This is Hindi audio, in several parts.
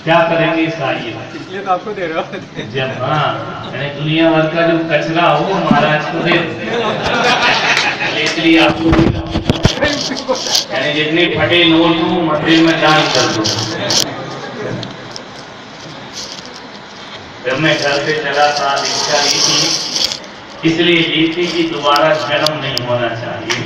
क्या करेंगे इसका? ये इसलिए तो आपको दे रहे हो। जब यानी दुनिया भर का जो कचरा हो वो महाराज को दे, इसलिए आपको यानी जितने फटे नोट हो मंदिर में दान कर दो। जब मैं घर से चला था इच्छा ली थी, इसलिए ली थी कि दोबारा जन्म नहीं होना चाहिए,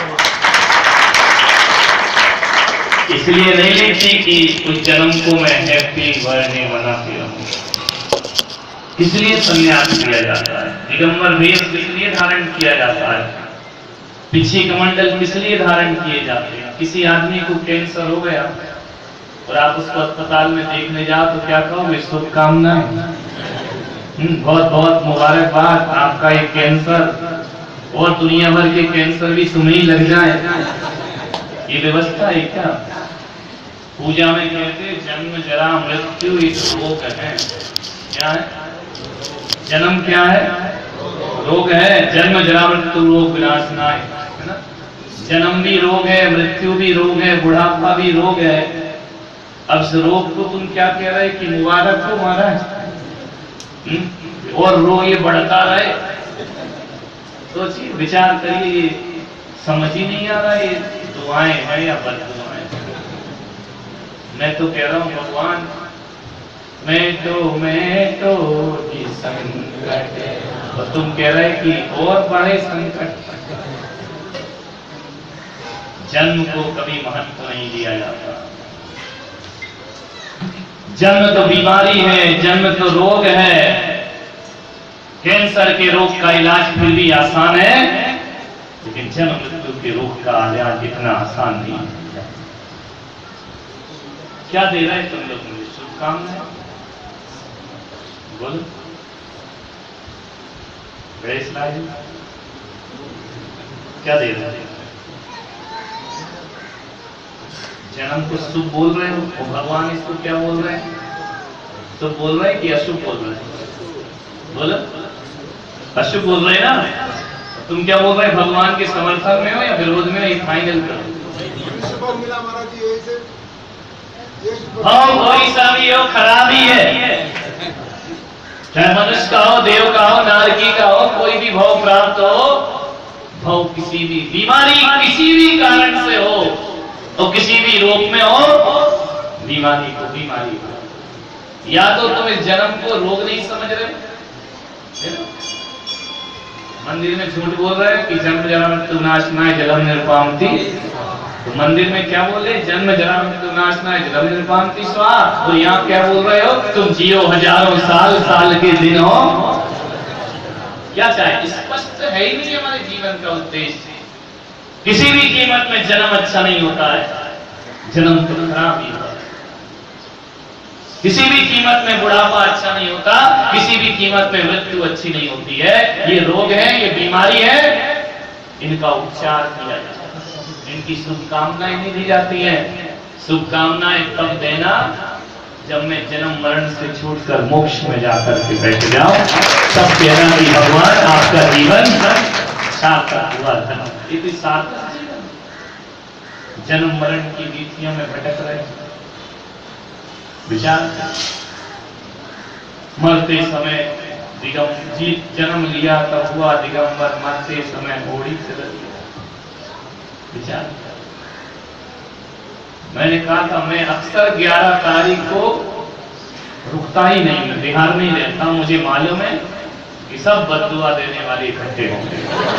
इसलिए नहीं ली थी कि उस जन्म को मैं हैप्पी बर्थडे मनाती रहूं। इसलिए संन्यास किया जाता है, दिगंबर वेश किस लिए धारण किया जाता है, पीछे कमंडल किस लिए धारण किए जाते हैं। किसी आदमी को कैंसर हो गया और आप उसको अस्पताल में देखने जाओ तो क्या कहोगे? शुभकामनाएं, बहुत बहुत मुबारकबाद, आपका ये कैंसर और दुनिया भर के कैंसर भी तुम्हें ही लग जाए। ये व्यवस्था है क्या? पूजा में कहते जन्म जरा मृत्यु इस रोग है। क्या है? जन्म क्या है? रोग है। जन्म जरा मृत्यु रोग विनाशनाय, है ना? जन्म भी रोग है, मृत्यु भी रोग है, बुढ़ापा भी रोग है। अब इस रोग को तुम क्या कह रहे कि मुबारक हो महाराज, और रोग ये बढ़ता रहे? सोचिए, विचार करिए, समझ ही नहीं आ रहा ये दुआएं हैं या बददुआएं। मैं तो कह रहा हूं भगवान, मैं तो ये संकट, और तुम कह रहे कि और बड़े संकट। जन्म को कभी महत्व नहीं दिया जाता। जन्म तो बीमारी है, जन्म तो रोग है। कैंसर के रोग का इलाज फिर भी आसान है, लेकिन जन्म मृत्यु के रोग का इलाज इतना आसान नहीं है। क्या दे रहे हैं तुम लोग मुझे? शुभकामनाएं बोलो, गणेश लाल क्या दे रहे हैं? जन्म को शुभ बोल रहे हो और भगवान इसको क्या बोल रहे हैं? शुभ बोल रहे हैं कि अशुभ बोल रहे हैं? बोलो, अशुभ बोल रहे हैं ना? तुम क्या बोल रहे हैं? भगवान के समर्थन में हो या विरोध में हो? ये फाइनल करो। कोई सा भी हो, खराब ही है, चाहे मनुष्य का हो, देव का हो, नारकी का हो, कोई भी भाव प्राप्त हो, भाव किसी भी बीमारी किसी भी कारण से हो और किसी भी रोग में हो, बीमारी को बीमारी हो। या तो तुम इस जन्म को रोग नहीं समझ रहे, मंदिर में झूठ बोल रहे हैं कि जन्म जरा मृत्यु नाशनाय जलम निर्पामति, तो मंदिर में क्या बोले? जन्म जरा मृत्यु नाशनाय जलम निर्पामति स्वाहा। तो यहाँ क्या बोल रहे हो? तुम जियो हजारों साल, साल के दिन हो। क्या चाहे? स्पष्ट है ही नहीं हमारे जीवन का उद्देश्य। किसी भी कीमत में जन्म अच्छा नहीं होता है, जन्म तो खराब ही होता है। किसी भी कीमत में बुढ़ापा अच्छा नहीं होता, किसी भी कीमत में मृत्यु अच्छी नहीं होती है। ये रोग है, ये बीमारी है, इनका उपचार किया जाता है, इनकी शुभकामनाएं नहीं दी जाती हैं। शुभकामनाएं तब देना जब मैं जन्म मरण से छूटकर मोक्ष में जाकर के बैठ जाऊं, तब कहना कि भगवान आपका जीवन सार्थक हुआ था। ये तो सार्थक जीवन, जन्म मरण की रीतियों में भटक रहे। विचार, मरते समय जन्म लिया तब हुआ दिगंबर, मरते समय घोड़ी चल दिया। विचार, मैंने कहा था मैं अक्सर 11 तारीख को रुकता ही नहीं, मैं बिहार में ही रहता हूं। मुझे मालूम है कि सब बद्दुआ देने वाले इकट्ठे होंगे,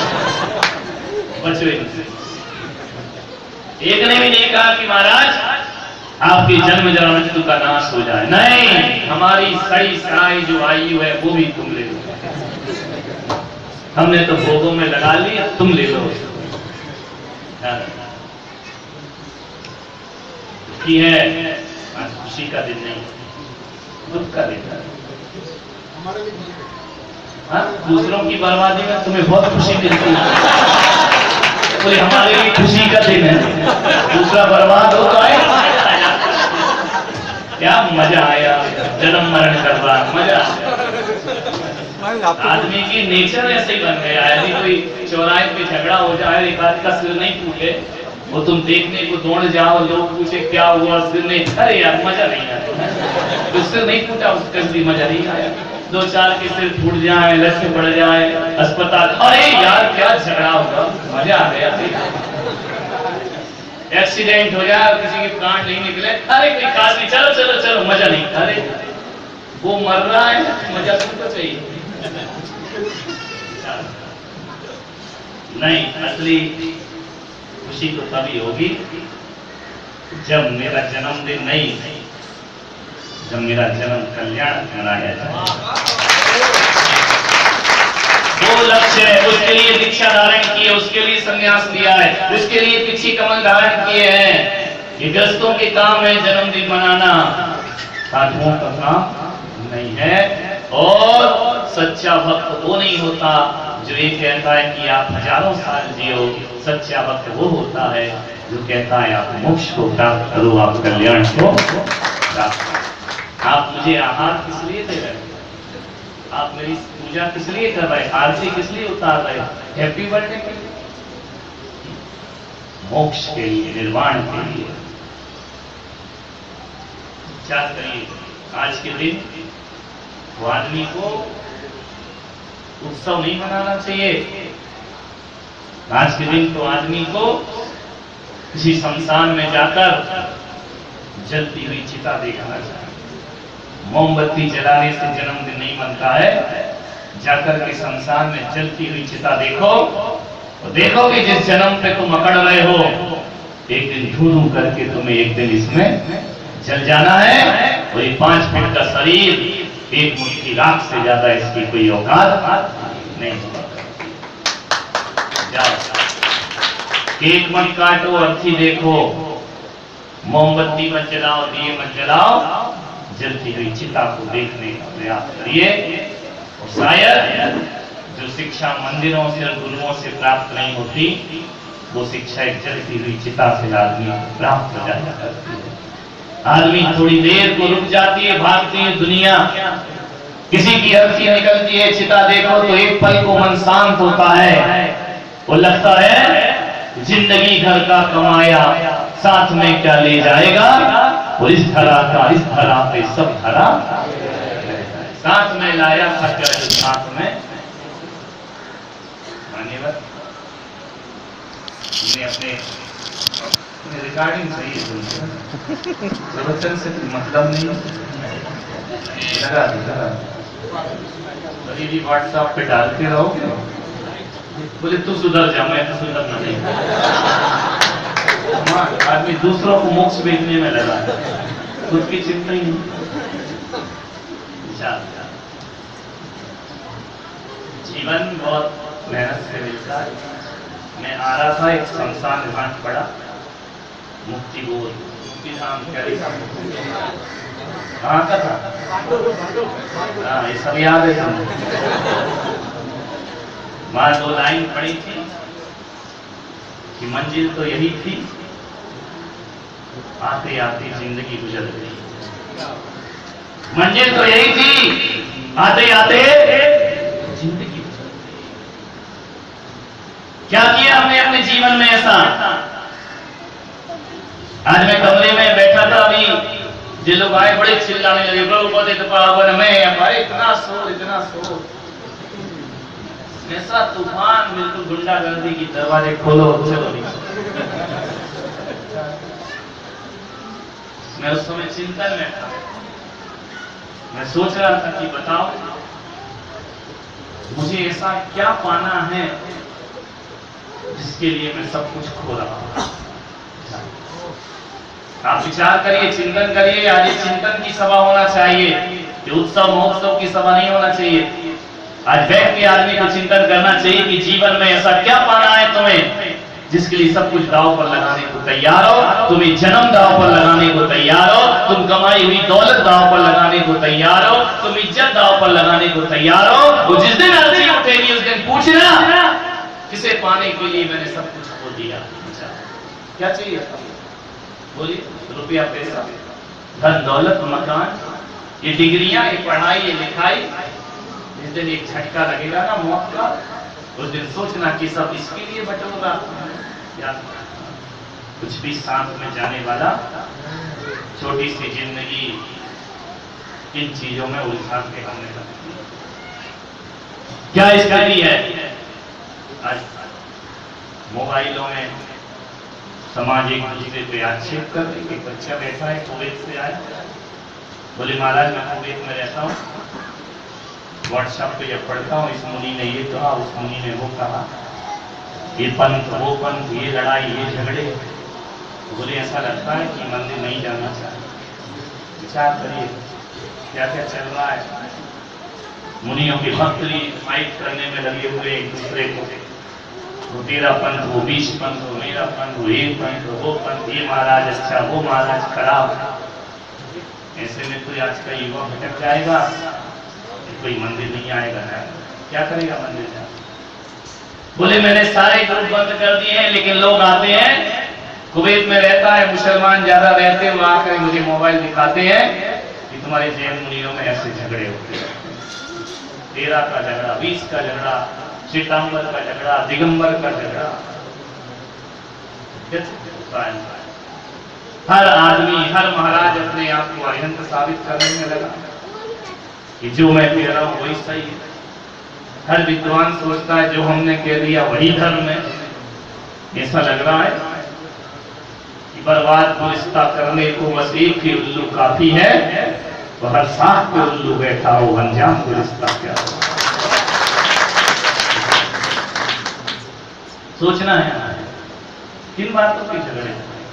बचो इनसे। एक ने भी नहीं कहा कि महाराज आपकी जन्म जरा मृत्यु का नाश हो जाए। नहीं, हमारी सही सराई जो आयु है वो भी तुम ले लो। हमने तो भोगों में लगा ली, अब तुम ले लो। की है आज खुशी का दिन नहीं, दुख का दिन है। दूसरों की बर्बादी में तुम्हें बहुत खुशी मिलती है, बोले हमारे लिए खुशी का दिन है। दूसरा बर्बाद हो तो आए, क्या मजा आया, जन्म मरण करवा मजा आया। आदमी की नेचर ऐसे ही बन गया है। यदि कोई चौराहे पे झगड़ा हो जाए, एक आदमी का सिर नहीं टूटे, वो तुम देखने को दौड़ जाओ, लोग पूछे क्या हुआ, सिर नहीं, अरे यार मजा नहीं आता। तो सिर नहीं फूटा, उसका भी मजा नहीं आया। 2-4 के सिर फूट जाए, लक्ष्य बढ़ जाए, अस्पताल, अरे यार क्या झगड़ा होगा, मजा आ गया। एक्सीडेंट हो जाए, किसी के प्राण नहीं निकले, अरे कोई खास नहीं, चलो चलो चलो, मजा नहीं। अरे वो मर रहा है, मजा तुमको चाहिए नहीं। असली खुशी तो तभी होगी जब मेरा जन्मदिन नहीं, जब मेरा जन्म कल्याण मनाया जाए। वो लक्ष्य है, उसके लिए दीक्षा धारण की है, उसके लिए संन्यास लिया है, उसके लिए पीछे कमल धारण किए हैं। ये ग्रस्तों के काम है जन्मदिन मनाना, साधुओं का काम नहीं है। और सच्चा भक्त वो नहीं होता जो ये कहता है कि आप हजारों साल जियो। सच्चा भक्त वो होता है जो कहता है आप मोक्ष को प्राप्त करो, आप कल्याण को प्राप्त करो। आप मुझे आहार किस लिए दे रहे हैं? आप मेरी पूजा किस लिए कर रहे हैं? आरती किस लिए उतार रहे हैं? हैप्पी बर्थडे के लिए? मोक्ष के लिए, निर्वाण के लिए। विचार करिए, आज के दिन वो आदमी को उत्सव नहीं मनाना चाहिए। आज के दिन तो आदमी को किसी शमशान में जाकर जलती हुई चिता देखना चाहिए। मोमबत्ती जलाने से जन्मदिन नहीं बनता है। जाकर के शमशान में जलती हुई चिता देखो, और देखो कि जिस जन्म पे तुम अकड़ रहे हो, एक दिन धू करके तुम्हें एक दिन इसमें जल जाना है। और ये 5 फीट का शरीर, एक मुट्ठी राख से ज्यादा इसकी कोई औकात नहीं। जाओ, केक मत काटो, अर्थी देखो, मोमबत्ती मत जलाओ, दिए मत जलाओ, जलती हुई चिता को देखने का प्रयास करिए। और शायद जो शिक्षा मंदिरों से और गुरुओं से प्राप्त नहीं होती, वो शिक्षा एक जलती हुई चिता से आदमी प्राप्त हो जाया करती है। आदमी थोड़ी देर को रुक जाती है, भागती है दुनिया, किसी की अर्थी निकलती है, चिता देखो तो एक पल को मन शांत होता है। वो लगता है जिंदगी घर का कमाया, साथ में क्या ले जाएगा? और इस धरा का, इस धरा पे सब धरा साथ में लाया था, क्या जो साथ में मान्यवर अपने रिकॉर्डिंग सही है, प्रवचन से मतलब नहीं लगा भी व्हाट्सएप पे डालते रहो, बोले तू सुधर जा, मैं तो सुधरना नहीं। आदमी दूसरों को मोक्ष भेजने में लगा, खुद की चिंता ही नहीं। जीवन बहुत मेहनत से मिलता है। मैं आ रहा था, एक शमशान घाट पड़ा, मुक्ति बोल, मुक्ति धाम कहाँ का था? हाँ, ये सब याद है। वहां 2 लाइन पड़ी थी कि मंजिल तो यही थी, आते आते जिंदगी गुजर गई। मंजिल तो यही थी, आते आते जिंदगी। क्या किया हमने अपने जीवन में ऐसा? आज मैं कमरे में बैठा था, अभी जो लोग आए बड़े चिल्लाने लगे, में हमारे इतना शोर, ऐसा तूफान, बिल्कुल गुंडागर्दी की, दरवाजे खोलो चलो नहीं। मैं उस समय चिंतन में था, मैं सोच रहा था कि बताओ मुझे ऐसा क्या पाना है जिसके लिए मैं सब कुछ खो रहा हूं। आप विचार करिए, चिंतन करिए। आज चिंतन की सभा होना चाहिए, ये उत्सव महोत्सव की सभा नहीं होना चाहिए। आज बैठ के आदमी को चिंतन करना चाहिए कि जीवन में ऐसा क्या पाना है तुम्हें जिसके लिए सब कुछ दांव पर लगाने को तैयार हो। तुम्हें जन्म दांव पर लगाने को तैयार हो, तुम कमाई हुई दौलत दांव पर लगाने को तैयार हो, तुम इज्जत दांव पर लगाने को तैयार हो। वो जिस दिन अर्जी उठेगी उस दिन पूछना किसे पाने के लिए मैंने सब कुछ खो दिया। क्या चाहिए? बोलिए, रुपया, पैसा, धन दौलत, मकान, ये डिग्रियां, ये पढ़ाई, ये लिखाई। जिस दिन एक झटका लगेगा ना मौत का, उस दिन सोचना कि सब इसके लिए बटोरा, या कुछ भी साथ में जाने वाला। छोटी सी जिंदगी, इन चीजों में उलझा के हमने रख दिया। क्या स्थिति है आज मोबाइलों में? समाज एक दूसरे पे आक्षेप कर रही। एक बच्चा बैठा है कुवैत से आया, बोले महाराज मैं कुवैत में रहता हूँ, व्हाट्सएप पे जब पढ़ता हूँ इस मुनि ने ये कहा, उस मुनि ने वो कहा, ये पंथ वो पंथ, ये लड़ाई ये झगड़े। बोले ऐसा लगता है कि मंदिर नहीं जाना चाहिए। विचार करिए क्या क्या चल रहा है। मुनियों की भक्त फाइट करने में लगे हुए एक दूसरे को, वो तेरा पंथ, वो 20 पंथ, वो मेरा पंथ, वो ये पंथ, वो पंथ, ये महाराज अच्छा, वो महाराज खराब। ऐसे में तो आज का युवा भटक जाएगा, कोई मंदिर नहीं आएगा ना, क्या करेगा मंदिर जाकर? बोले मैंने सारे ग्रुप बंद कर दिए हैं, लेकिन लोग आते हैं, कुवैत में रहता है मुसलमान ज्यादा रहते हैं, वो आकर मुझे मोबाइल दिखाते हैं कि तुम्हारे जैन मुनियों में ऐसे झगड़े होते हैं। 13 का झगड़ा, 20 का झगड़ा, श्वेतांबर का झगड़ा, दिगंबर का झगड़ा। हर आदमी, हर महाराज अपने आप को अरिहंत साबित करने में लगा कि जो मैं कह रहा हूं वही सही है। हर विद्वान सोचता है जो हमने कह दिया वही धर्म है। ऐसा लग रहा है कि बर्बाद गुलिस्ता करने को बस एक ही उल्लू काफी है, तो हर साथ पे उल्लू बैठा हो, अंजाम गुलिस्ता क्या हो। सोचना है किन बातों के झगड़े।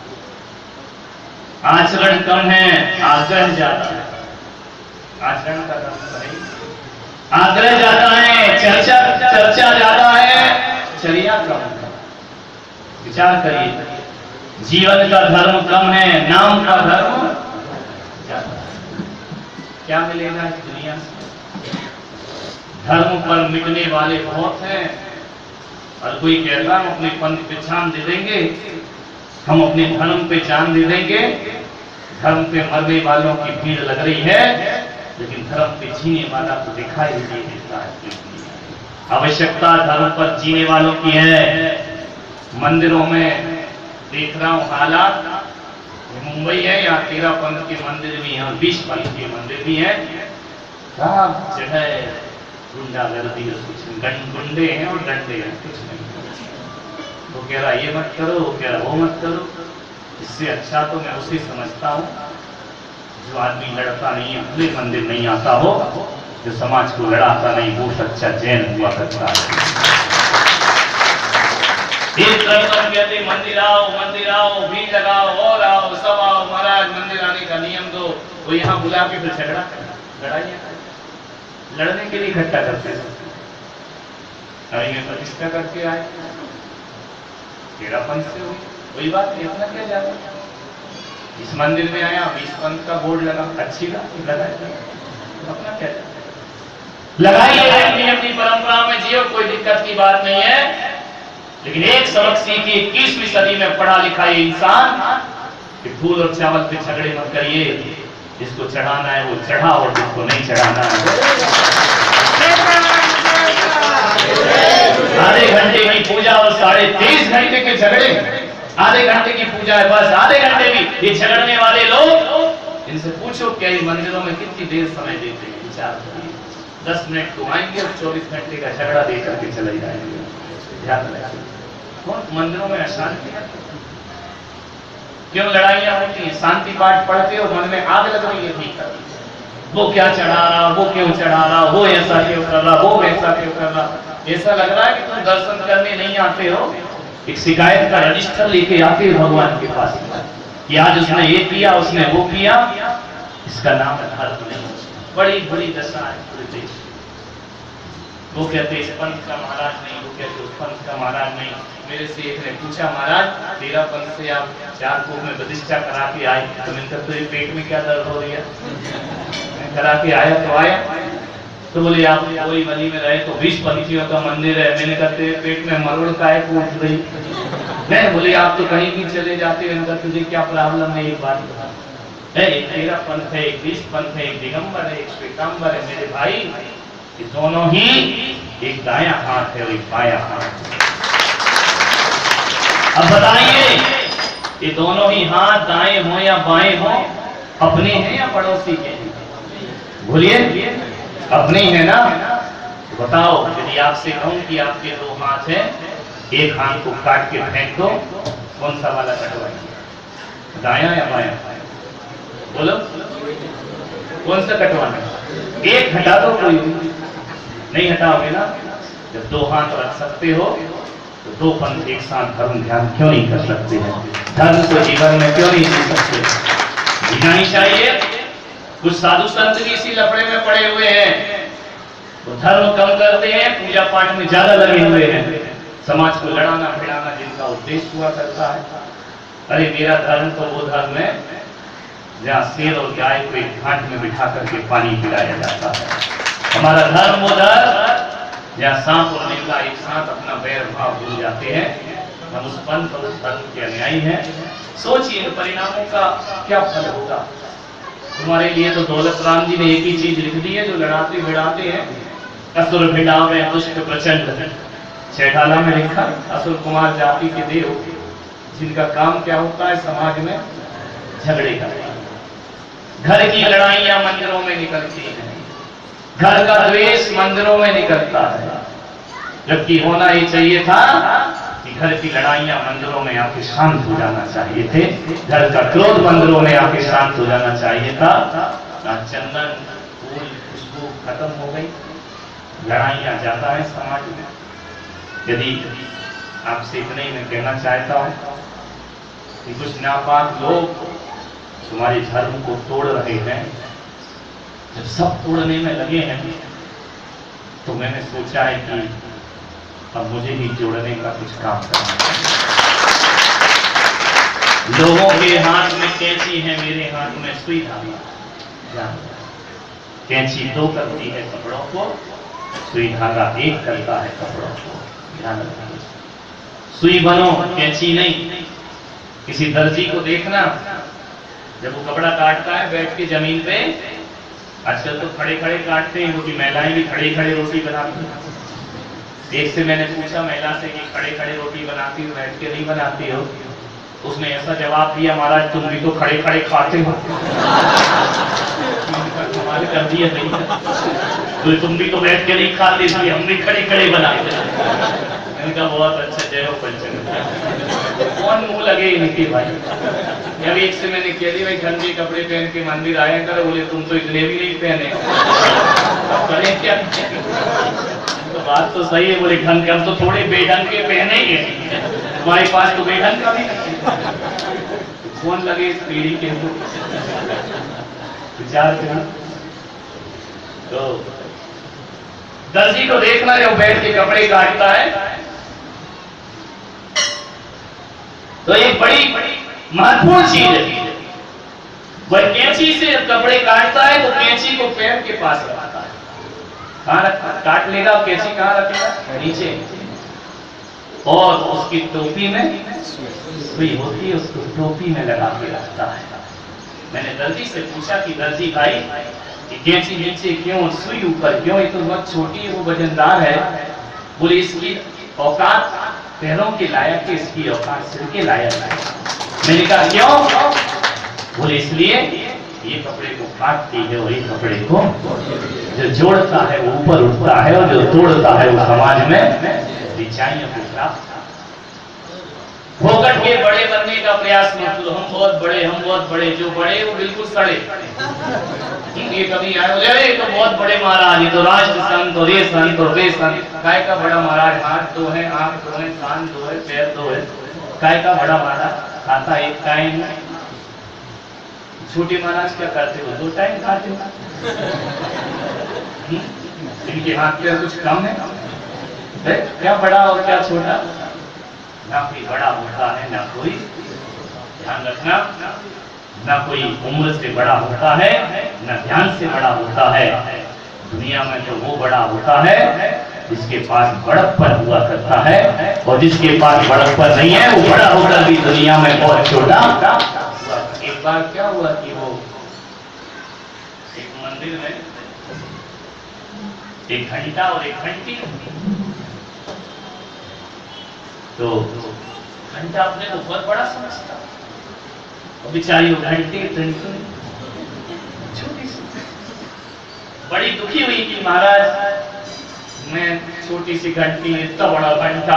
आचरण कम है, आग्रह ज्यादा है। आचरण का कम है, आग्रह ज्यादा है, चर्चा ज्यादा है, चर्या कम है। विचार करिए, जीवन का धर्म कम है, नाम का धर्म ज्यादा है। क्या मिलेगा इस दुनिया से? धर्म पर मिटने वाले बहुत हैं, और कोई कहता हम अपने पंथ पे जान दे देंगे, हम अपने धर्म पे जान दे देंगे। धर्म पे मरने वालों की भीड़ लग रही है, लेकिन धर्म पे जीने वाला तो दिखाई नहीं देता है। आवश्यकता धर्म पर जीने वालों की है। मंदिरों में देख रहा हूं हालात, मुंबई है या 13 पंथ के मंदिर भी हैं, 20 पंथ के मंदिर भी हैं, सब जगह गुंडागर्दी, कुछ गुंडे हैं और डंडे हैं, कुछ नहीं। वो कह रहा ये मत करो, वो कह रहा वो मत करो। इससे अच्छा तो मैं उसे समझता हूँ जो आदमी लड़ता नहीं है, भले मंदिर नहीं आता हो, जो समाज को लड़ाता नहीं, वो सच्चा जैन हुआ करता है। एक तरफ कहते मंदिर आओ, भीड़ लगाओ, और आओ, सब आओ, महाराज मंदिर आने का नियम दो। वो यहाँ बुला के फिर झगड़ा लड़ाइयाँ लड़ने के लिए इकट्ठा करते हैं। अरे में प्रतिष्ठा करके आए, 13 पंथ से हुई, वही बात नहीं, अपना क्या जाता। इस मंदिर में आया, 20 पंथ का बोर्ड लगा, अच्छी बात लगाया, अपना क्या जाता। लगाइए अपनी परंपरा में जियो, कोई दिक्कत की बात नहीं है। लेकिन एक सबक सीखिए, 21वीं सदी में पढ़ा लिखा ये इंसान कि फूल और चावल पे झगड़े मत करिए। जिसको चढ़ाना है वो चढ़ा, और जिसको नहीं चढ़ाना है। आधे घंटे की पूजा और 23.5 घंटे के झगड़े। आधे घंटे की पूजा है बस, आधे घंटे भी ये झगड़ने वाले लोग, इनसे पूछो क्या ये मंदिरों में कितनी देर समय देते हैं? विचार करिए। 10 मिनट तो आएंगे और 24 घंटे का झगड़ा दे करके चले जाएंगे। ध्यान रखिए, कौन मंदिरों में अशांति है? क्यों लड़ाइयां होती हैं? शांति पाठ पढ़ते हो, मन में आग लग रही है, ठीक है, वो क्या चढ़ा रहा, वो क्यों चढ़ा रहा, वो ऐसा क्यों कर रहा, वो वैसा क्यों कर रहा। ऐसा लग रहा है कि तुम दर्शन करने नहीं आते हो, एक शिकायत का रजिस्टर लेके आते हो भगवान के पास कि आज उसने ये किया, उसने वो किया। इसका नाम है धर्म नहीं। बड़ी बड़ी दशा है पूरे देश। वो कहते इस पंथ का महाराज नहीं, वो कहते उस पंथ का महाराज नहीं। मेरे से एक ने पूछा, महाराज 13 पंथ से आप 4 कोप में प्रतिष्ठा करा के आए, तो मैंने कहा तो पेट में क्या दर्द हो रही है? मैं करा के आया तो आया। तो बोले आप कोई मनी में रहे तो 20 पंथियों का मंदिर है। मैंने कहा तेरे पेट में मरोड़ का है, पूछ रही नहीं। बोले आप तो कहीं भी चले जाते हो। मैंने कहा तुझे क्या प्रॉब्लम है? एक बात है, एक 13 पंथ है, एक 20 पंथ है, एक दिगंबर है, एक श्वेतांबर है। मेरे भाई ये दोनों ही एक दायां हाथ है और एक बायां हाथ है। अब बताइए ये दोनों ही हाथ दाएं हो या बाएं हो, अपने हैं या पड़ोसी के हैं? बोलिए, अपने ही है ना? बताओ, यदि आपसे कहूं कि आपके 2 हाथ हैं, एक हाथ को काट के फेंक दो, कौन सा वाला कटवाएंगे? दायां या बायां? बोलो, कौन सा कटवाना? एक हटा दो, कोई नहीं हटाओगे ना? जब 2 हाथ रख सकते हो तो 2 पंथ एक साथ धर्म ध्यान क्यों नहीं कर सकते हैं? धर्म को जीवन में क्यों नहीं जी सकते? जीना ही चाहिए। कुछ साधु संत भी इसी लफड़े में पड़े हुए हैं, वो धर्म कम करते हैं, पूजा पाठ में ज्यादा लगे हुए हैं, समाज को लड़ाना भिड़ाना जिनका उद्देश्य हुआ करता है। अरे मेरा धर्म तो वो धर्म है जहाँ शेर और गाय को एक घाट में बिठा करके पानी पिलाया जाता है। हमारा धर्म वो धर्म जहाँ सांप और नीला एक साथ अपना बैर भाव भूल जाते हैं। हम उस पंथ और उस धर्म के अनुयायी हैं। सोचिए परिणामों का क्या फल होगा। तुम्हारे लिए तो दौलत राम जी ने एक ही चीज लिख दी है जो लड़ाते भिड़ाते हैं, असुर भिड़ावे दुष्ट प्रचंड। छैठाला में लिखा, असुर कुमार जाति के देव जिनका काम क्या होता है, समाज में झगड़े करना। घर की लड़ाइयां मंदिरों में निकलती हैं, घर का द्वेष मंदिरों में निकलता है, जबकि होना ही चाहिए था कि घर की लड़ाइयां मंदिरों में आके शांत हो जाना चाहिए थे, घर का क्रोध मंदिरों में आके शांत हो जाना चाहिए था। चंदन फूल खुशबू खत्म हो गई, लड़ाइयां ज्यादा है समाज में। यदि आपसे इतने ही मैं कहना चाहता हूं कि कुछ नापाक लोग तुम्हारे धर्म को तोड़ रहे हैं, जब सब तोड़ने में लगे हैं तो मैंने सोचा है कि अब मुझे भी जोड़ने का कुछ काम करना चाहिए। लोगों के हाथ में कैंची है, मेरे हाथ में सुई धागा। कैंची 2 करती है कपड़ों को, सुई धागा 1 करता है कपड़ों को। ध्यान रखना, सुई बनो, कैंची नहीं। किसी दर्जी को देखना, जब वो कपड़ा काटता है बैठ के जमीन पे, आजकल तो खड़े खड़े काटते हैं, क्योंकि महिलाएं भी खड़े खड़े रोटी बनाती हैं। एक से मैंने पूछा महिला से कि खड़े खड़े रोटी बनाती हो, बैठ के नहीं बनाती हो? उसने ऐसा जवाब दिया, महाराज तुम भी तो खड़े खड़े खाते हो। कमाल कर दिया नहीं, तो तुम भी तो बैठ के नहीं खाते, इसलिए हम भी खड़े खड़े बनाते हैं। मैंने कहा बहुत अच्छा, जय हो पंचंग। कौन मुंह लगे इनके भाई। अभी एक से मैंने कह दिया भाई ढंग के कपड़े पहन के मंदिर आया करो, बोले तुम तो इतने भी नहीं पहने, अब करें क्या? तो बात तो सही है, बोले ढंग के, हम तो थोड़े बेढंग के पहने ही हैं, तुम्हारे पास तो बेढंग का भी नहीं। कौन लगे इस पीढ़ी के विचार करना। तो दर्जी को देखना जो बैठ के कपड़े काटता है, तो एक बड़ी महत्वपूर्ण चीज है, वह कैंची से कपड़े काटता है तो कैंची को पैर के पास रखता है। कहाँ रखता? काट लेगा, कैंची कहाँ रखेगा? नीचे। और उसकी टोपी में सुई होती है, उसको टोपी में लगा के रखता है। मैंने दर्जी से पूछा कि दर्जी भाई कैंची नीचे क्यों, सुई ऊपर क्यों? ये तो बहुत छोटी है, वो वजनदार है। बोले इसकी औकात पैरों के लायक है, इसकी औकात सिर के लायक है। मैंने कहा क्यों? बोले इसलिए ये कपड़े को काटती है और ये कपड़े को जो जोड़ता है वो ऊपर उठता है, और जो तोड़ता है वो समाज में ऊंचाइयों को प्राप्त। फोकट के बड़े बनने का प्रयास मत करो, हम बहुत बड़े, हम बहुत बड़े। जो बड़े वो बिल्कुल सड़े। ये कभी आए तो बहुत बड़े महाराज, ये तो राष्ट्र संत और ये संत और वे संत। काय का बड़ा महाराज? हाथ 2 है, आंख 2 है, कान 2 है, पैर 2 है। काय का बड़ा महाराज? खाता एक टाइम। छोटे महाराज क्या करते हो? 2 टाइम खाते हो। इनके हाथ पे कुछ कम है? क्या बड़ा और क्या छोटा? ना कोई बड़ा होता है, ना कोई, ध्यान रखना, ना कोई उम्र से बड़ा होता है, ना ध्यान से बड़ा होता है। दुनिया में तो वो बड़ा होता है जिसके पास बड़प्पन हुआ करता है, और जिसके पास बड़प्पन नहीं है वो बड़ा होकर भी दुनिया में बहुत छोटा। एक बार क्या हुआ कि वो एक मंदिर में एक घंटा और एक घंटी, तो घंटा अपने को बहुत बड़ा समझता, और बेचारी वो घंटी छोटी सी। दुखी हुई कि महाराज मैं छोटी सी घंटी, इतना बड़ा घंटा,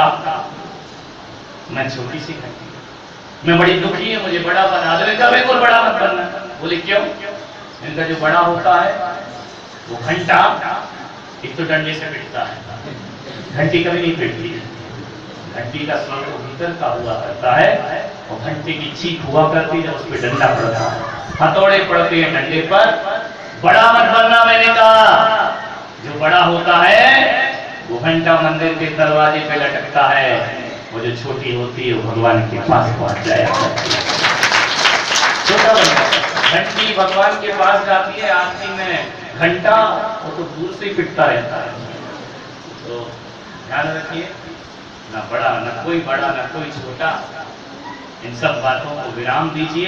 मैं छोटी सी घंटी, मैं बड़ी दुखी है, मुझे बड़ा बना दो। इनका बिल्कुल बड़ा मत बनना। बोले क्यों? इनका जो बड़ा होता है वो घंटा एक तो डंडे से पिटता है, घंटी कभी नहीं पिटती। घंटी का स्वर तो भीतर का हुआ करता है और घंटे की चीख हुआ करती है, उस पर डंडा पड़ता है, हथौड़े पड़ते हैं डंडे पर। बड़ा मत बनना, मैंने कहा। जो बड़ा होता है वो घंटा मंदिर के दरवाजे पे लटकता है, वो जो छोटी होती है वो भगवान के पास पहुंच जाया करती है। छोटा बनता, घंटी भगवान के पास जाती है, आरती में घंटा वो तो दूर से ही पिटता रहता है। तो ध्यान रखिए, ना बड़ा, ना कोई बड़ा, ना कोई छोटा, इन सब बातों को विराम दीजिए।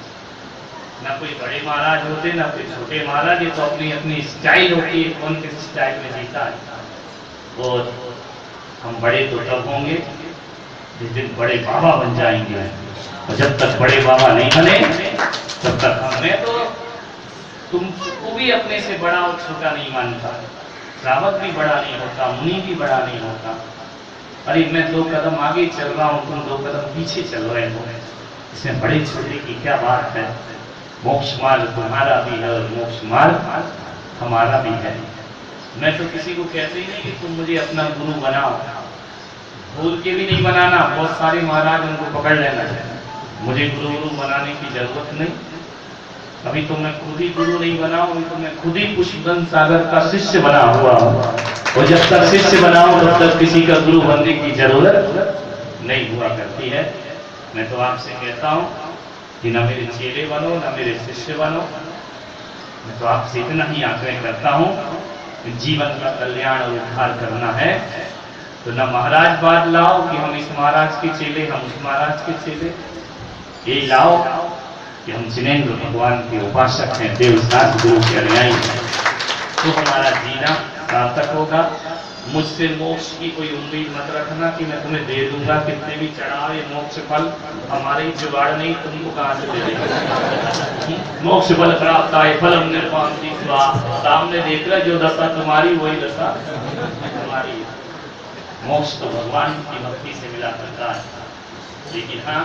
ना कोई बड़े महाराज होते, ना कोई छोटे महाराज, ये तो अपनी अपनी स्टाइल होती है, कौन किस स्टाइल में जीता है। और हम बड़े तो तब होंगे जिस दिन बड़े बाबा बन जाएंगे, और जब तक बड़े बाबा नहीं बने तब तक हमें तो तुमको भी अपने से बड़ा और छोटा नहीं मानता, श्रावक भी बड़ा नहीं होता, मुनि भी बड़ा नहीं होता। अरे मैं 2 कदम आगे चल रहा हूं, तुम 2 कदम पीछे चल रहे हो, इसमें बड़े छोटे की क्या बात है। मोक्ष मार्ग तुम्हारा भी है और मोक्ष मार्ग हमारा भी है। मैं तो किसी को कहते ही नहीं कि तुम मुझे अपना गुरु बनाओ, भूल के भी नहीं बनाना। बहुत सारे महाराज उनको पकड़ लेना है, मुझे गुरु बनाने की जरूरत नहीं। अभी तो मैं खुद ही गुरु नहीं बना हूं, तो मैं खुद ही पुष्पगंज सागर का शिष्य बना हुआ हूं, और जब तक शिष्य बना हूं तब तक किसी का गुरु बनने की जरूरत नहीं हुआ करती है। मैं तो आपसे कहता हूं कि ना मेरे चेले बनो, ना मेरे शिष्य बनो। मैं तो आपसे इतना ही आग्रह करता हूं कि जीवन का कल्याण और उद्धार करना है तो ना महाराजवाद लाओ कि हम इस महाराज के चेले, हम उस महाराज के चेले। ये लाओ कि हम जिनेंद्र भगवान के उपासक हैं, देवदास गुरु के अनुयायी हैं, तो हमारा जीना सार्थक होगा। मुझसे मोक्ष की कोई उम्मीद मत रखना कि मैं तुम्हें दे दूंगा, कितने भी चढ़ावे मोक्ष फल, हमारे ही जुगाड़ नहीं, तुमको कहां से दे देंगे। मोक्ष फल प्राप्त आए फलम निर्वाण, सामने देख रहे जो दशा तुम्हारी वही दशा हमारी। मोक्ष तो भगवान की भक्ति से मिला करता है। लेकिन हाँ,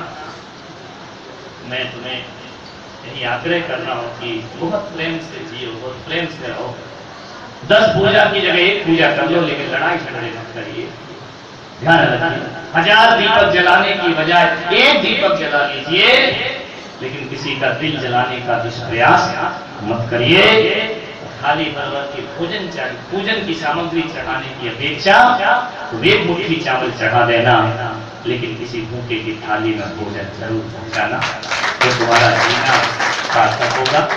मैं तुम्हें यही आग्रह कर रहा हूं कि बहुत प्रेम से जियो, बहुत प्रेम से रहो। 10 पूजा की जगह 1 पूजा कर लो, लेकिन लड़ाई झगड़े मत करिए। ध्यान रखिए, 1000 दीपक जलाने की बजाय 1 दीपक जला लीजिए, लेकिन किसी का दिल जलाने का दुष्प्रयास मत करिए। थाली भर भर के पूजन की सामग्री चढ़ाने की अपेक्षा तो 1 मुट्ठी चावल चढ़ा देना, लेकिन किसी भूखे की थाली में भोजन जरूर पहुंचाना, तो तुम्हारा जीना सार्थक होगा।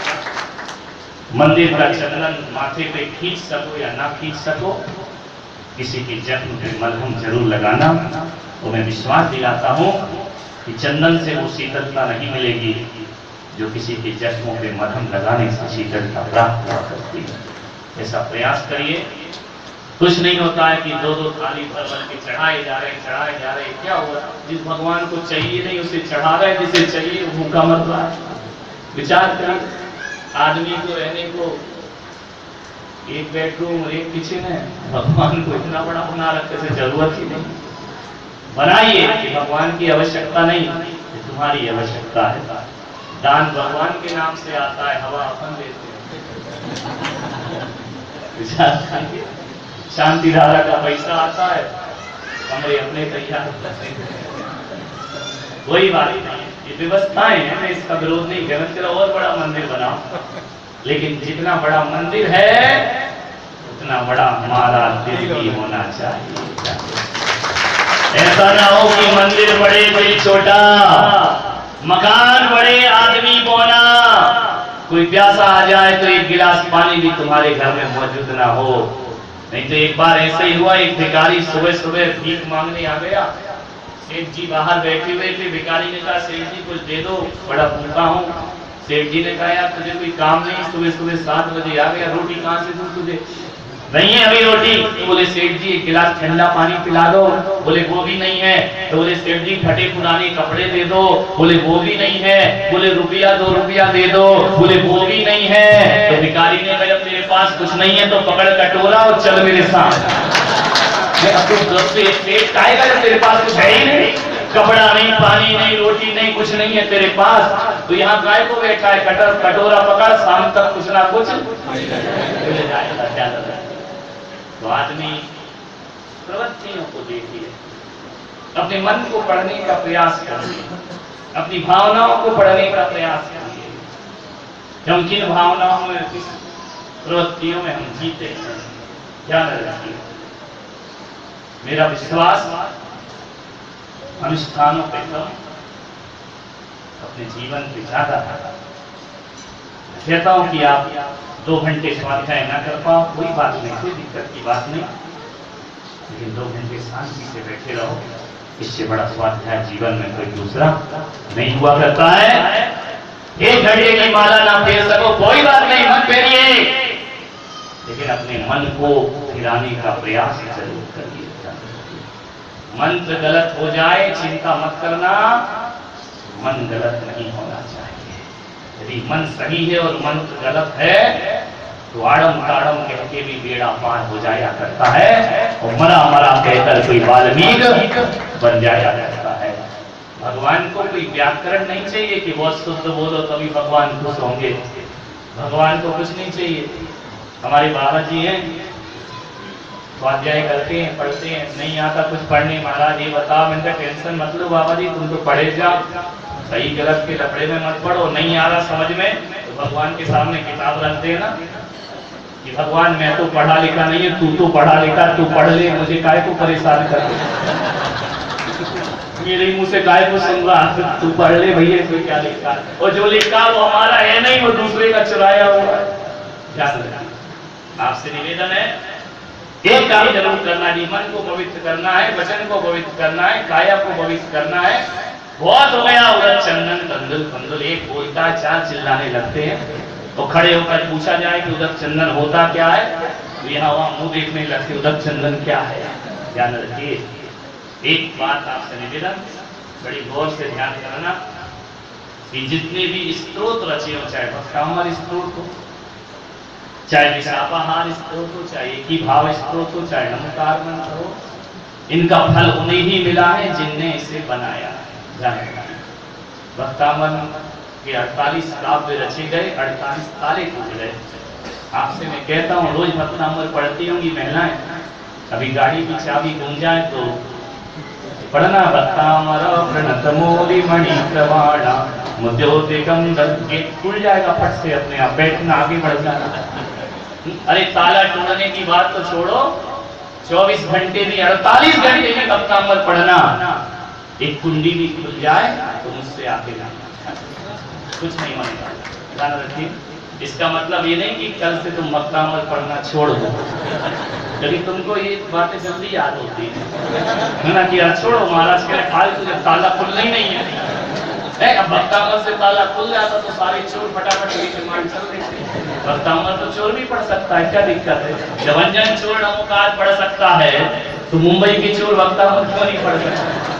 मंदिर का चंदन माथे पे खींच सको या ना खींच सको, किसी के जख्म पे मलहम जरूर लगाना। तो मैं विश्वास दिलाता हूं कि चंदन से वो शीतलता नहीं मिलेगी जो किसी के जख्मों पे मलहम लगाने से शीतलता प्राप्त हुआ करती है। ऐसा प्रयास करिए। कुछ नहीं होता है कि 2-2 थाली भर भर के चढ़ाए जा रहे। क्या हुआ? जिस भगवान को चाहिए नहीं उसे चढ़ा रहे, जिसे चाहिए वो भूखा मर रहा है। विचार करिए, आदमी को रहने को 1 बेडरूम और 1 किचन है, भगवान को इतना बड़ा बना रखने से जरूरत ही नहीं। बनाइए कि भगवान की आवश्यकता नहीं, ये तुम्हारी आवश्यकता है। दान भगवान के नाम से आता है, हवा अपन देते हैं। विचार करिए, शांति धारा का पैसा आता है, कमरे अपने तैयार करते हैं। वही बात नहीं, ये व्यवस्थाएं हैं, मैं इसका विरोध नहीं कर रहा। चलो और बड़ा मंदिर बनाओ, लेकिन जितना बड़ा मंदिर है उतना बड़ा हमारा दिल भी होना चाहिए। ऐसा ना हो कि मंदिर बड़े दिल छोटा, मकान बड़े आदमी बोना। कोई प्यासा आ जाए तो 1 गिलास पानी भी तुम्हारे घर में मौजूद ना हो। नहीं तो एक बार ऐसा ही हुआ, एक भिखारी सुबह भीख मांगने आ गया। सेठ जी बाहर बैठे हुए थे, भिखारी ने कहा सेठ जी कुछ दे दो, बड़ा भूखा हूँ। सेठ जी ने कहा यार तुझे कोई काम नहीं, सुबह 7 बजे आ गया, रोटी कहाँ से दूं तुझे? नहीं है अभी रोटी। तो बोले सेठ जी 1 गिलास ठंडा पानी पिला दो। बोले वो भी नहीं है। तो बोले सेठ जी फटे पुराने कपड़े दे दो। बोले वो भी नहीं है। बोले ₹1 2 रुपया दे दो। बोले वो भी नहीं है। तो भिखारी ने कहा तेरे पास पास कुछ नहीं है तो पकड़ कटोरा और चल मेरे साथ। अब तू पेट खाएगा जब तेरे पास कुछ है ही नहीं, कपड़ा नहीं, पानी नहीं, रोटी नहीं, कुछ नहीं है तेरे पास, तो यहाँ गाय को बैठा है, कटोरा पकड़, शाम तक कुछ ना कुछ मिल जाएगा। क्या लग रहा है? तो आदमी प्रवृत्तियों को देखिए, अपने मन को पढ़ने का प्रयास करिए, अपनी भावनाओं को पढ़ने का प्रयास करिए, हम किन भावनाओं में, किस प्रवृत्तियों में हम जीते हैं, ध्यान रखिए। मेरा विश्वास अनुष्ठानों पे कम, अपने जीवन पे ज्यादा है। कहता हूं कि आप 2 घंटे स्वाध्याय ना कर पाओ, कोई बात नहीं, कोई दिक्कत की बात नहीं, लेकिन 2 घंटे शांति से बैठे रहो, इससे बड़ा स्वाध्याय जीवन में कोई दूसरा नहीं हुआ करता है। 1 घंटे की माला ना फेर सको, कोई बात नहीं, मत फेरिए, लेकिन अपने मन को फिराने का प्रयास जरूर करिए। मंत्र गलत हो जाए चिंता मत करना, मन गलत नहीं होना चाहिए। यदि मन सही है और मंत्र गलत है तो आड़म ताड़म कह के भी बेड़ा पार हो जाया करता है, और मरा मरा कहकर कोई वाल्मीकि बन जाया करता है। भगवान को कोई व्याकरण नहीं चाहिए कि बहुत शुद्ध बोलो तभी भगवान खुश होंगे, भगवान को कुछ नहीं चाहिए। हमारे बाबा जी हैं, स्वाध्याय करते हैं, पढ़ते हैं, नहीं आता कुछ पढ़ने, महाराज ये बताओ, मैंने कहा टेंशन मत लो बाबा जी, तुम तो पढ़े जाओ, सही गलत के लफड़े में मत पढ़ो, नहीं आ रहा समझ में तो भगवान के सामने किताब रख देना कि भगवान मैं तो पढ़ा लिखा नहीं है, तू तो पढ़ा लिखा, तू पढ़ ले, मुझे काय को परेशान कर, मेरे मुंह से काय को सुन रहा, तू पढ़ ले भैया, इसमें क्या लिखा, और जो लिखा वो हमारा है नहीं, वो दूसरे का चुराया हुआ है। आपसे निवेदन है, एक काम जरूर करना है, मन को पवित्र करना है, वचन को पवित्र करना है, काया को पवित्र करना है। बहुत हो गया उड़द चंदन कंदुल कंदुल, एक बोलता है 4 चिल्लाने लगते हैं, तो खड़े होकर पूछा जाए कि उड़द चंदन होता क्या है, तो यहाँ वहां मुंह देखने लगते, उड़द चंदन क्या है। ध्यान रखिए, एक बात आपसे निवेदन, बड़ी गौर से ध्यान करना कि जितने भी स्त्रोत रचे हो, चाहे भक्तामर स्त्रोत हो, चाहे विशापाहार स्त्रोत हो, चाहे एक ही भाव स्त्रोत हो, चाहे नमकार मंत्र हो, इनका फल उन्हें ही मिला है जिनने इसे बनाया। भक्तामन के 48 काव्य रचे गए, 48 ताले टूट गए। आपसे मैं कहता हूँ, रोज भक्तामर पढ़ती होंगी महिलाएं, अभी गाड़ी की चाबी गुम जाए तो पढ़ना, भक्तामर प्रणत मोली मणि प्रवाणा मुद्योदिकम, गेट खुल जाएगा फट से अपने आप, बैठना आगे बढ़ जाना। अरे ताला टूटने की बात तो छोड़ो, 24 घंटे में 48 घंटे में भक्तामर पढ़ना, एक कुंडी भी खुल जाए तो मुझसे आके जाना, कुछ नहीं होने। ध्यान रखिए, इसका मतलब ये नहीं कि कल से तुम भक्तामर पढ़ना छोड़ दो, लेकिन तुमको ये बातें जल्दी याद होती है ना कि यार छोड़ो, महाराज के फालतू, जब ताला खुलना ही नहीं है। अब भक्तामर से ताला खुल जाता तो सारे चोर फटाफट मान चल रहे थे। भक्तामर तो चोर भी पढ़ सकता है, क्या दिक्कत है? जब अंजन चोर नमोकार पढ़ सकता है तो मुंबई के चोर भक्तामर क्यों नहीं पढ़ सकते?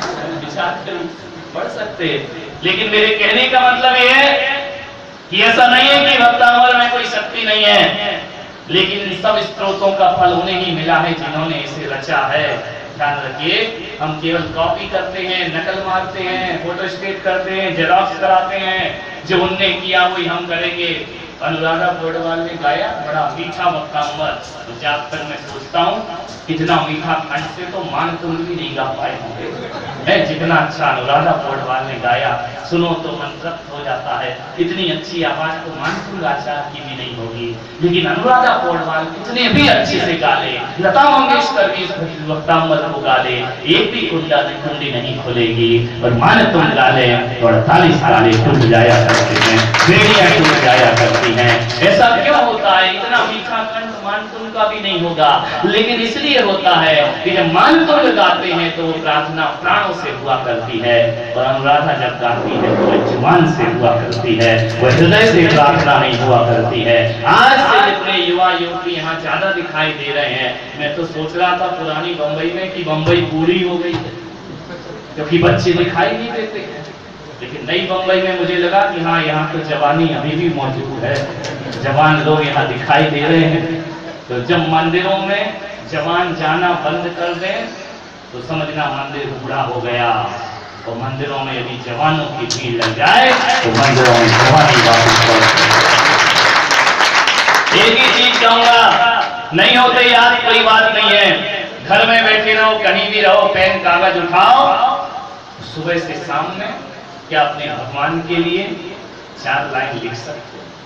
पढ़ सकते। लेकिन मेरे कहने का मतलब ये है कि ऐसा नहीं है कि भक्तामर में कोई शक्ति नहीं है, लेकिन सब स्त्रोतों का फल उन्हें ही मिला है जिन्होंने इसे रचा है। ध्यान रखिए, हम केवल कॉपी करते हैं, नकल मारते हैं, फोटोस्टेट करते हैं, जेरॉक्स कराते हैं, जो उनने किया वही हम करेंगे। अनुराधा पौडवाल ने गाया बड़ा मीठा भक्तामर, तो जब तक मैं सोचता हूँ कितना मीठा कंठ से तो मानतुंग भी नहीं गा पाए होंगे, जितना अच्छा अनुराधा पौडवाल ने गाया, सुनो तो मन तृप्त हो जाता है। इतनी अच्छी आवाज तो मानतुंग आचार्य की भी नहीं होगी, लेकिन अनुराधा पौडवाल कितने भी अच्छे से गा ले, लता मंगेशकर भी इस भक्तामर को गा ले, एक भी कुंडी नहीं खुलेगी, और मानतुंग गा ले तो 48 ताले टूट जाया करते हैं, बेड़ियां टूट जाया करती हैं। ऐसा क्यों होता है? इतना मीठा कंठ मानतुंग का भी नहीं होगा, लेकिन इसलिए होता है कि जब मानतुंग गाते हैं तो प्रार्थना प्राणों से हुआ करती है, और अनुराधा जब गाती है तो वह जुबान से हुआ करती है, वह हृदय से प्रार्थना नहीं हुआ करती है। आज से जितने युवा युवती यहाँ ज्यादा दिखाई दे रहे हैं, मैं तो सोच रहा था पुरानी बंबई में कि बंबई पूरी हो गई है, क्योंकि बच्चे दिखाई नहीं देते। लेकिन नई बंबई में मुझे लगा कि हाँ, यहाँ तो जवानी अभी भी मौजूद है, जवान लोग यहाँ दिखाई दे रहे हैं। तो जब मंदिरों में जवान जाना बंद कर दें तो समझना मंदिर बूढ़ा हो गया। और मंदिरों में यदि जवानों की भीड़ लग जाए तो मंदिरों में जवानी वापस लौट। एक ही चीज कहूंगा, नहीं होते याद कोई बात नहीं है, घर में बैठे रहो, कहीं भी रहो, पेन कागज उठाओ, सुबह से शाम में क्या अपने भगवान के लिए 4 लाइन लिख सकते हो?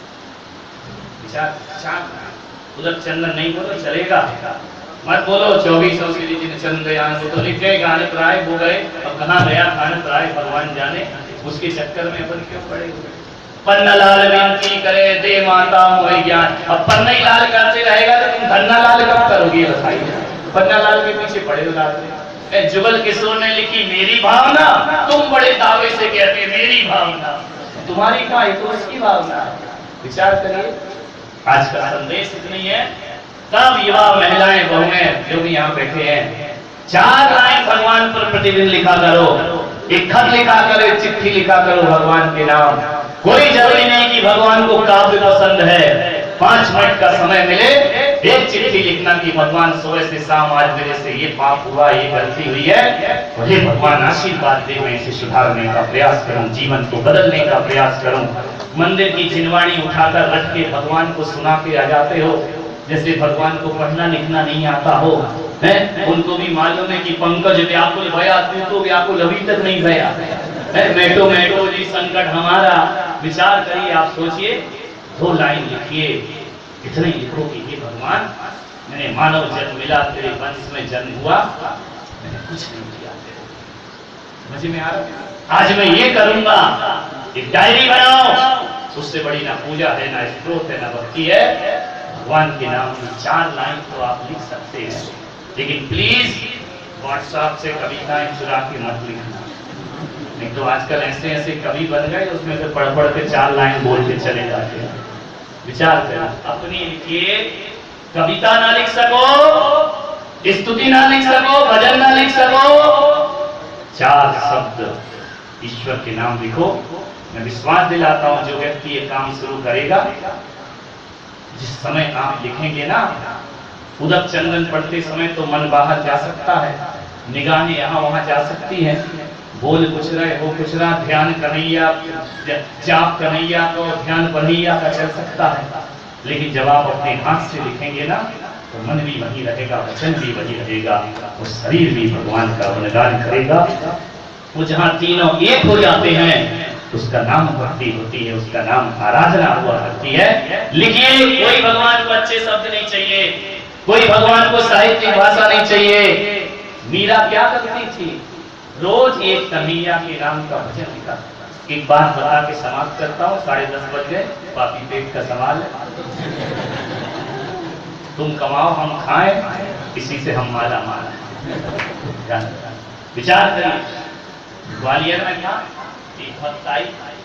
चार उधर चंदन नहीं बोलो चलेगा, मत बोलो 2400 श्री दिन चंद्रयान, वो तो लिख गए, गाने प्राय हो गए, अब कहाँ गया गाने प्राय भगवान जाने, उसके चक्कर में अपन क्यों पड़े हुए। पन्ना लाल विनती करे दे माता मोहि ज्ञान, अब पन्ना ही लाल करते रहेगा तो तुम धन्ना लाल कब करोगे बताइए। पन्ना लाल के पीछे पड़े हो रात। जुगल किशोर ने लिखी मेरी भावना, तुम बड़े दावे से कहते मेरी भावना, तुम्हारी कहाँ है तो उसकी भावना। विचार करिए, आज का संदेश इतनी है, सब युवा महिलाएं बहुएं जो भी यहाँ बैठे हैं, 4 लाइन भगवान पर प्रतिदिन लिखा करो, एक खत लिखा करो, एक चिट्ठी लिखा करो भगवान के नाम। कोई जरूरी नहीं कि भगवान को काव्य पसंद है, 5 मिनट का समय मिले, एक चिट्ठी लिखना कि भगवान सुबह से शाम आज मेरे से ये पाप हुआ, ये गलती हुई है, और हे भगवान आशीर्वाद दे, मैं इसे सुधारने का प्रयास करूं, जीवन को बदलने का प्रयास करूं। मंदिर की जिनवाणी उठाकर रख के भगवान को सुना के आ जाते हो, जैसे भगवान को पढ़ना लिखना नहीं आता हो, है? उनको भी मालूम है कि पंकज व्याकुल भया, तू तो व्याकुल अभी तक नहीं भया, मेटो मेटो जी संकट हमारा। विचार करिए, आप सोचिए, 2 लाइन लिखिए, इतने लिखो कि हे भगवान, मैंने मानव जन्म मिला, तेरे वंश में जन्म हुआ, मैंने कुछ नहीं किया, समझ में आ रहा? आज मैं ये करूंगा, एक डायरी बनाओ, उससे बड़ी ना पूजा है, ना स्त्रोत है, ना भक्ति है। भगवान के नाम में 4 लाइन तो आप लिख सकते हैं, लेकिन प्लीज व्हाट्सएप से कविताएं चुरा के मत लिखना, नहीं तो आजकल ऐसे ऐसे कवि बन गए, उसमें से पढ़ पढ़ के 4 लाइन बोल के चले जाते हैं। विचार करें, अपनी लिखिए, कविता ना लिख सको, स्तुति ना लिख सको, भजन ना लिख सको, 4 शब्द ईश्वर के नाम लिखो। मैं विश्वास दिलाता हूं, जो व्यक्ति ये काम शुरू करेगा, जिस समय आप लिखेंगे ना, उदक चंदन पढ़ते समय तो मन बाहर जा सकता है, निगाहें यहाँ वहां जा सकती है, बोल कुछ रहे हो कुछ रहा, ध्यान कन्हैया, जाप कन्हैया तो ध्यान बन्हैया का चल सकता है, लेकिन जब आप अपने हाथ से लिखेंगे ना, तो मन भी वही रहेगा, वचन भी वही रहेगा, और शरीर भी भगवान का गुणगान करेगा। वो जहाँ तीनों एक हो जाते हैं, उसका नाम भक्ति होती है, उसका नाम आराधना हुआ करती है। लिखिए, कोई भगवान को अच्छे शब्द नहीं चाहिए, कोई भगवान को साहित्यिक भाषा नहीं चाहिए। मीरा क्या करती थी? रोज एक कन्हैया के नाम का भजन लिखा। एक बात बता के समाप्त करता हूँ, 10:30 बज गए, पापी पेट का सवाल है, तुम कमाओ हम खाएं, इसी से हम माला माला। विचार करिए, ग्वालियर में था एक भक्त आई,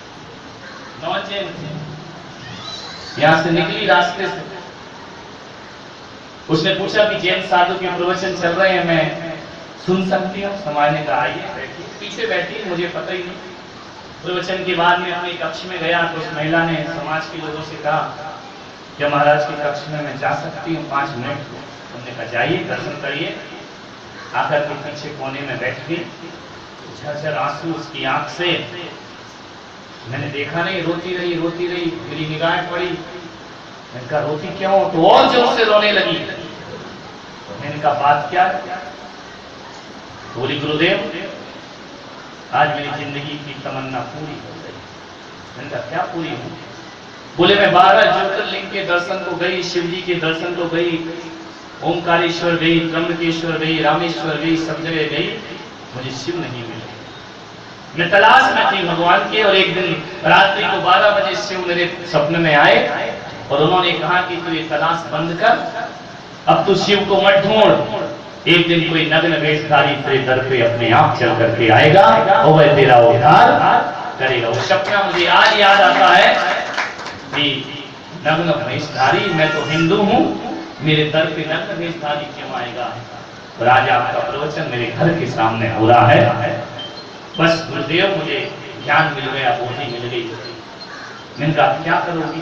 नौचैन यहां से निकली रास्ते से, उसने पूछा कि जैन साधु के प्रवचन चल रहे हैं, मैं सुन सकती हूँ? समाज ने कहा आइए बैठिए, पीछे बैठी, मुझे पता ही नहीं। प्रवचन के बाद में अपने कक्ष में गया तो उस महिला ने समाज के लोगों से कहा क्या महाराज के कक्ष में मैं जा सकती हूँ 5 मिनट? उन्होंने कहा जाइए, दर्शन करिए। आकर के पीछे कोने में बैठ गई, झरझर आंसू उसकी आंख से, मैंने देखा नहीं, रोती रही, मेरी निगाहें पड़ी। मैंने कहा रोती क्यों? तो और जोर से रोने लगी। मैंने कहा बात क्या? बोली गुरुदेव, आज मेरी जिंदगी की तमन्ना पूरी हो गई। मैंने कहा क्या पूरी हो? बोले मैं 12 ज्योतिर्लिंग के दर्शन को गई, शिव जी के दर्शन को गई, ओंकारेश्वर गई, त्र्यंबकेश्वर गई, रामेश्वर गई, सब जगह गई, मुझे शिव नहीं मिले। मैं तलाश में थी भगवान के, और एक दिन रात्रि को 12 बजे शिव मेरे सपने में आए और उन्होंने कहा कि तू ये तलाश बंद कर, अब तू शिव को मत ढूंढ, एक दिन कोई नग्न वेशधारी तेरे दर पे अपने आप चल करके आएगा और वह तेरा उद्धार करेगा। वो सपना मुझे आज याद आता है कि नग्न वेशधारी, मैं तो हिंदू हूँ, मेरे दर पे नग्न वेशधारी क्यों आएगा? और आज आपका प्रवचन मेरे घर के सामने हो रहा है। बस गुरुदेव मुझे ज्ञान मिल गया, बोधी मिल गई। मैंने कहा क्या करोगी?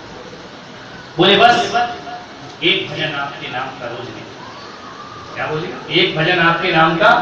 बोले बस एक भजन आपके नाम का रोज लिखो। क्या बोले? एक भजन आपके नाम का।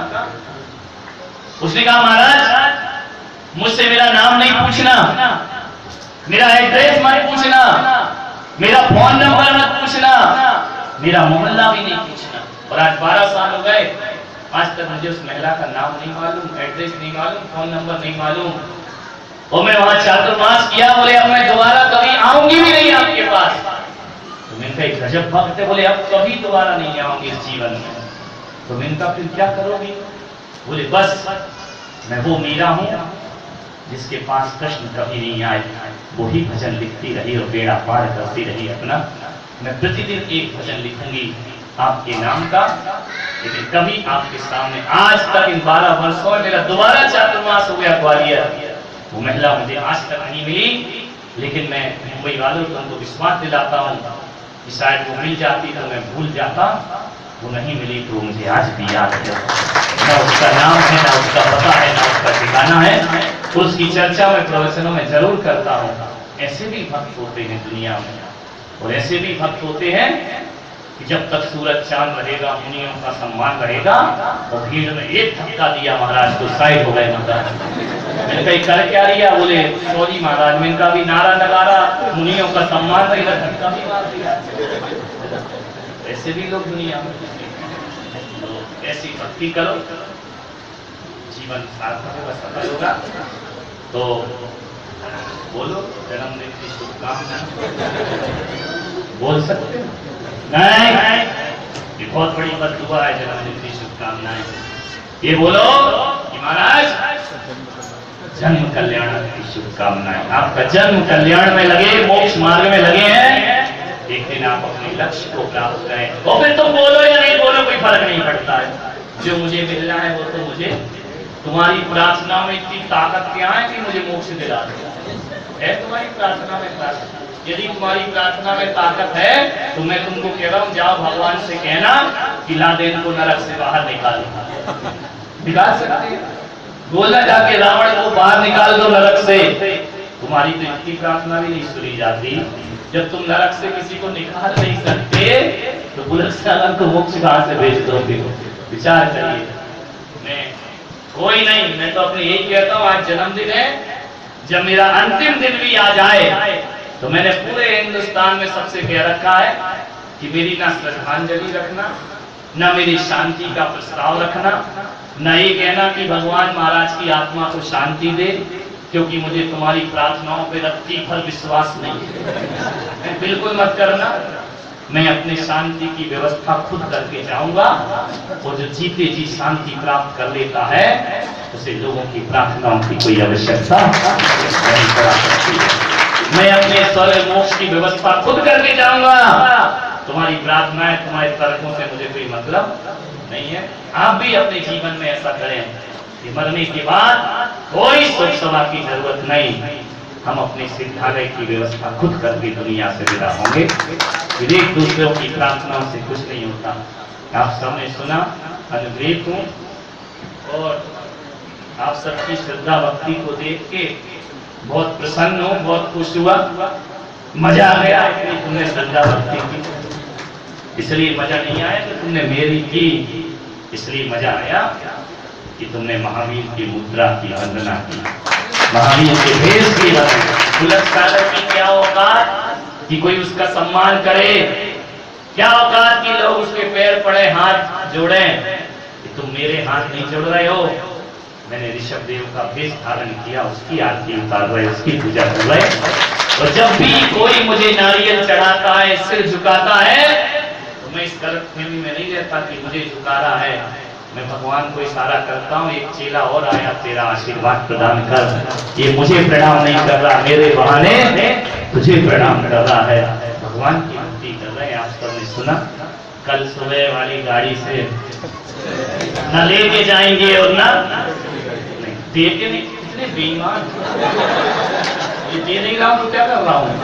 उसने कहा महाराज मुझसे मेरा नाम नहीं पूछना, मेरा एड्रेस मत पूछना, मेरा फोन नंबर मत पूछना, मेरा मोहल्ला भी नहीं पूछना। और आज 12 साल हो गए, आज तक मुझे उस महिला का नाम नहीं मालूम, एड्रेस नहीं मालूम, फोन नंबर नहीं मालूम। और मैं वहां चातुर्मास किया। बोले अब मैं दोबारा कभी आऊंगी भी नहीं आपके पास। तो मैंने कहा एक गजब भक्त है। बोले अब कभी दोबारा नहीं आऊंगी इस जीवन में। तो मैंने कहा फिर क्या करोगी? बोले बस मैं वो मीरा हूं जिसके पास कृष्ण कभी नहीं आए, वही भजन लिखती रही और बेड़ा पार करती रही अपना। मैं प्रतिदिन एक भजन लिखूंगी आपके नाम का, लेकिन कभी आपके सामने आज तक इन 12 वर्षों में मेरा दोबारा चातुर्मास हो गया ग्वालियर, वो महिला मुझे आज तक नहीं मिली। लेकिन मैं मुंबई वालों को उनको विश्वास दिलाता हूँ कि शायद वो मिल जाती तो मैं भूल जाता। वो नहीं मिली तो मुझे आज भी याद है। ना उसका नाम है, ना उसका पता है, ना उसका ठिकाना है। उसकी चर्चा मैं प्रवचनों में जरूर करता हूँ। ऐसे भी भक्त होते हैं दुनिया में, और ऐसे भी भक्त होते हैं कि जब तक सूरज चांद रहेगा, मुनियों का सम्मान रहेगा, और भीड़ में एक धक्का दिया महाराज तो साइड हो गए महाराज। मैंने कही कर क्या दिया? बोले सॉरी महाराज। मैंने कहा भी नारा नगारा, मुनियों का सम्मान रहेगा, धक्का भी मार दिया। ऐसे भी लोग दुनिया में। तो ऐसी भक्ति करो, जीवन सार्थक होगा, सफल होगा। तो बोलो जन्मदिन की शुभकामनाएं बोल सकते हो? नहीं, ये बहुत बड़ी बददुआ है। जन्मदिन की शुभकामनाएं ये बोलो कि महाराज जन्म कल्याण की शुभकामनाएं। आपका जन्म कल्याण में लगे, मोक्ष मार्ग में लगे हैं, एक दिन आप अपने लक्ष्य को प्राप्त करें। और फिर तुम बोलो या नहीं बोलो कोई फर्क नहीं पड़ता है। जो मुझे मिलना है वो तो मुझे, तुम्हारी प्रार्थना में इतनी ताकत क्या है कि मुझे मोक्ष दिला दे है? तुम्हारी प्रार्थना में ताकत, यदि तुम्हारी प्रार्थना में ताकत है तो मैं तुमको कह रहा हूँ जाओ भगवान से कहना कि लादेन को नरक से बाहर निकाल सकते हैं। बोलना जाके रावण को बाहर निकाल दो नरक से। तुम्हारी तो इतनी प्रार्थना भी नहीं सुनी जाती। जब तुम नरक से किसी को निकाल नहीं सकते तो बुलक सागर को मोक्ष कहां से भेज दोगे? विचार करिए। मैं कोई नहीं, मैं तो अपने यही कहता हूँ आज जन्मदिन है, जब मेरा अंतिम दिन भी आ जाए तो मैंने पूरे हिंदुस्तान में सबसे कह रखा है कि मेरी ना श्रद्धांजलि रखना, ना मेरी शांति का प्रस्ताव रखना, ना ये कहना कि भगवान महाराज की आत्मा को शांति दे, क्योंकि मुझे तुम्हारी प्रार्थनाओं पे रत्ती भर विश्वास नहीं। बिल्कुल मत करना। मैं अपनी शांति की व्यवस्था खुद करके जाऊंगा, और जो जीते जी शांति प्राप्त कर लेता है उसे लोगों की प्रार्थनाओं की कोई आवश्यकता नहीं करा सकती। मैं अपने स्वर्ग मोक्ष की व्यवस्था खुद करके जाऊंगा। तुम्हारी प्रार्थनाएं, तुम्हारे तर्कों से मुझे कोई मतलब नहीं है। आप भी अपने जीवन में ऐसा करें कि मरने के बाद कोई शोक सभा की जरूरत नहीं। हम अपने सिद्धालय की व्यवस्था खुद करके दुनिया से विदा होंगे। फिर एक दूसरों की प्रार्थनाओं से कुछ नहीं होता। आप सबने सुना, अनुग्रहित हूँ और आप सबकी श्रद्धा भक्ति को देख के बहुत प्रसन्न हूँ, बहुत खुश हुआ, मजा आ गया। इसलिए तुमने श्रद्धा भक्ति की, इसलिए मजा नहीं आया तो तुमने मेरी की, इसलिए मजा आया कि तुमने महावीर की मुद्रा की वंदना की, महावीर के भेष की वंदना। बुलक सागर की क्या औकात कि कोई उसका सम्मान करे, क्या औकात कि लोग उसके पैर पड़े, हाथ जोड़े कि तुम मेरे हाथ नहीं जोड़ रहे हो। मैंने ऋषभ देव का भेष धारण किया, उसकी आरती उतार रहे, उसकी पूजा कर रहे। और जब भी कोई मुझे नारियल चढ़ाता है, सिर झुकाता है, तो मैं इस गलतफहमी में नहीं रहता कि मुझे झुका रहा है। मैं भगवान को इशारा करता हूँ, एक चेला और आया, तेरा आशीर्वाद प्रदान कर। ये मुझे प्रणाम नहीं कर रहा, मेरे बहाने तुझे प्रणाम कर रहा है। भगवान की भक्ति कर रहे हैं। आप सबने सुना, कल सुबह वाली गाड़ी से न लेके जाएंगे और ना दे के नहीं। कितने बेईमान, ये दे नहीं रहा हूं तो क्या कर रहा हूं?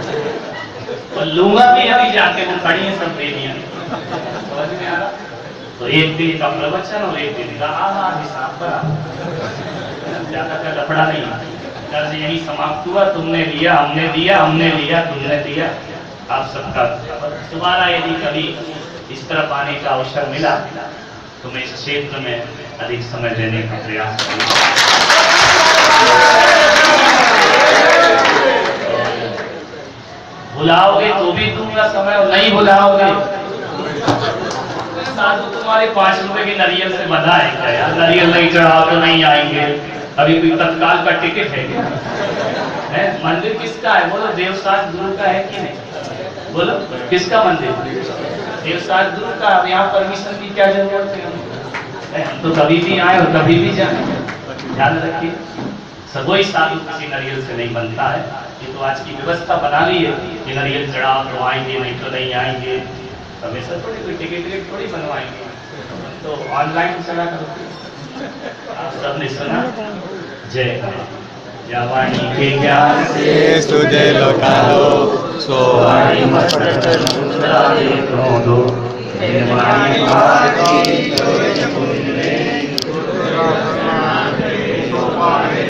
और लूंगा भी अभी जाके, वो खड़ी है सब दे दिया। समझ में आ रहा? तो एक दिन का प्रवचन और एक दिन का आधा हिसाब का, ज्यादा का लफड़ा नहीं। कर्ज यही समाप्त हुआ, तुमने लिया हमने दिया, हमने लिया तुमने दिया, आप सबका। दोबारा यदि कभी इस तरफ आने का अवसर मिला तो मैं इस क्षेत्र में अधिक समय देने का प्रयास करूंगा। बुलाओगे तो भी दूंगा समय, और नहीं बुलाओगे साधु तुम्हारे 5 रुपए की नारियल से बंधा है क्या यार? नारियल नहीं चढ़ाओ तो नहीं आएंगे। अभी कोई तत्काल का टिकट है क्या? है? मंदिर किसका है बोलो? देवसाज गुरु का है कि नहीं? बोलो किसका मंदिर? देवसाज गुरु का। अब यहाँ परमिशन की क्या जरूरत है? हम तो कभी भी आए और कभी भी जाए, ध्यान रखिए। सगोई साधु किसी नारियल से नहीं बनता है। ये तो आज की व्यवस्था बना ली है कि नारियल चढ़ाओ तो आएंगे, नहीं तो नहीं आएंगे। हमेशा थोड़ी कोई टिकट थोड़ी बनवाएंगे, तो ऑनलाइन चला करो। आप सबने सुना? जय वाणी के ज्ञान से तुझे लौटा दो, सो वाणी मत